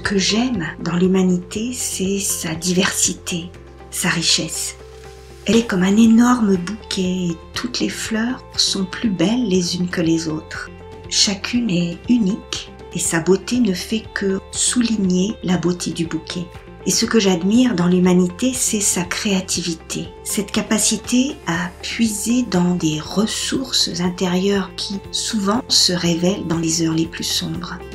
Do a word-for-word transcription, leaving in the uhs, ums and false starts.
que j'aime dans l'humanité, c'est sa diversité, sa richesse. Elle est comme un énorme bouquet et toutes les fleurs sont plus belles les unes que les autres. Chacune est unique et sa beauté ne fait que souligner la beauté du bouquet. Et ce que j'admire dans l'humanité, c'est sa créativité, cette capacité à puiser dans des ressources intérieures qui souvent se révèlent dans les heures les plus sombres.